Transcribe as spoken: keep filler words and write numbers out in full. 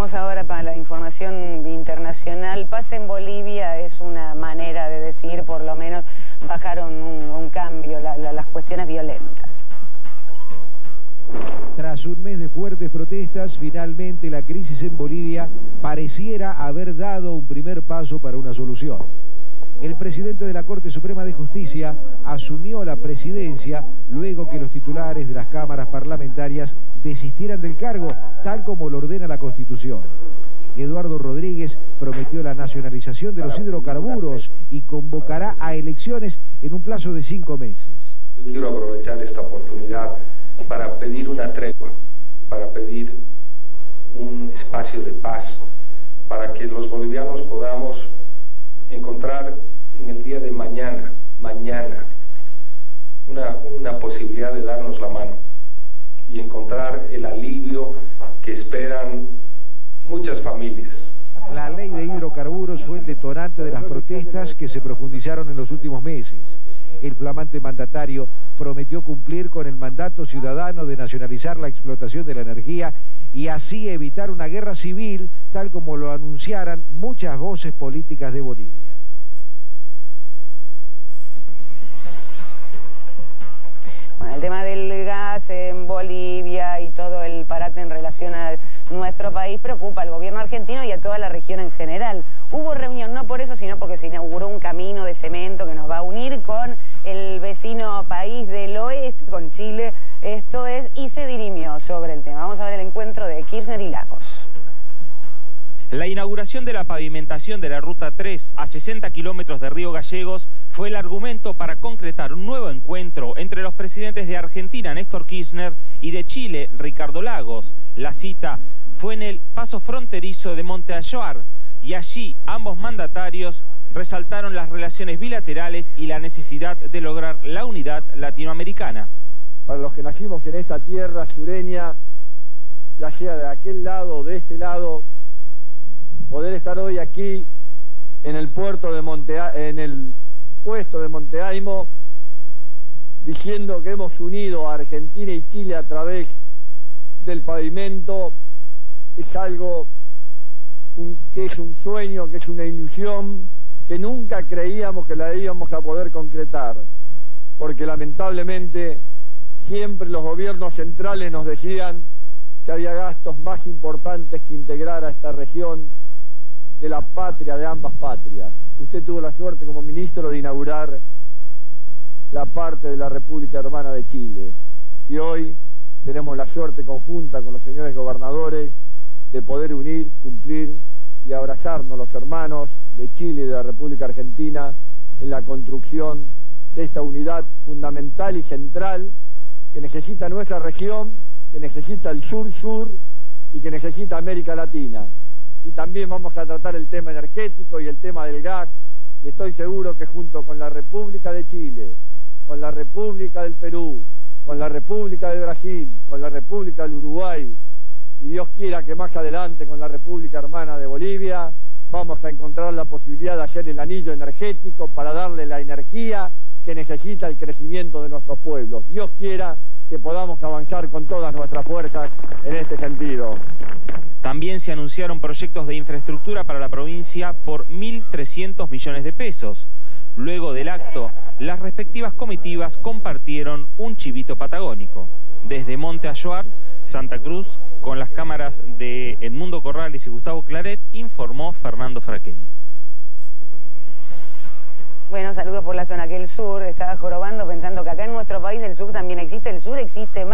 Vamos ahora para la información internacional. Paz en Bolivia es una manera de decir, por lo menos bajaron un, un cambio la, la, las cuestiones violentas. Tras un mes de fuertes protestas, finalmente la crisis en Bolivia pareciera haber dado un primer paso para una solución. El presidente de la Corte Suprema de Justicia asumió la presidencia luego que los titulares de las cámaras parlamentarias desistieran del cargo, tal como lo ordena la Constitución. Eduardo Rodríguez prometió la nacionalización de los hidrocarburos y convocará a elecciones en un plazo de cinco meses. Yo quiero aprovechar esta oportunidad para pedir una tregua, para pedir un espacio de paz, para que los bolivianos podamos encontrar en el día de mañana, mañana, una, una posibilidad de darnos la mano y encontrar el alivio que esperan muchas familias. La ley de hidrocarburos fue el detonante de las protestas que se profundizaron en los últimos meses. El flamante mandatario prometió cumplir con el mandato ciudadano de nacionalizar la explotación de la energía y así evitar una guerra civil, tal como lo anunciaran muchas voces políticas de Bolivia. Bueno, el tema del gas en Bolivia y todo el parate en relación a nuestro país preocupa al gobierno argentino y a toda la región en general. Hubo reunión no por eso, sino porque se inauguró un camino de cemento que nos va a unir con el vecino país del oeste, con Chile, esto es, y se dirimió sobre el tema. Vamos a ver el encuentro de Kirchner y Lagos. La inauguración de la pavimentación de la Ruta tres a sesenta kilómetros de Río Gallegos fue el argumento para concretar un nuevo encuentro entre los presidentes de Argentina, Néstor Kirchner, y de Chile, Ricardo Lagos. La cita fue en el paso fronterizo de Monte Ayoar y allí ambos mandatarios resaltaron las relaciones bilaterales y la necesidad de lograr la unidad latinoamericana. Para los que nacimos en esta tierra sureña, ya sea de aquel lado o de este lado, poder estar hoy aquí en el puerto de Monte, en el puesto de Monte Aimo, diciendo que hemos unido a Argentina y Chile a través del pavimento, es algo un, que es un sueño, que es una ilusión, que nunca creíamos que la íbamos a poder concretar, porque lamentablemente siempre los gobiernos centrales nos decían que había gastos más importantes que integrar a esta región de la patria, de ambas patrias. Usted tuvo la suerte como ministro de inaugurar la parte de la República Hermana de Chile y hoy tenemos la suerte conjunta con los señores gobernadores de poder unir, cumplir y abrazarnos los hermanos de Chile y de la República Argentina en la construcción de esta unidad fundamental y central que necesita nuestra región, que necesita el sur-sur y que necesita América Latina. Y también vamos a tratar el tema energético y el tema del gas, y estoy seguro que junto con la República de Chile, con la República del Perú, con la República de Brasil, con la República del Uruguay, y Dios quiera que más adelante con la República Hermana de Bolivia, vamos a encontrar la posibilidad de hacer el anillo energético para darle la energía que necesita el crecimiento de nuestros pueblos. Dios quiera que podamos avanzar con todas nuestras fuerzas en este sentido. También se anunciaron proyectos de infraestructura para la provincia por mil trescientos millones de pesos. Luego del acto, las respectivas comitivas compartieron un chivito patagónico. Desde Monte Ayoar, Santa Cruz, con las cámaras de Edmundo Corrales y Gustavo Claret, informó Fernando Fraquelli. Bueno, saludos por la zona que el sur estaba jorobando pensando que acá en nuestro país del sur también existe, el sur existe más.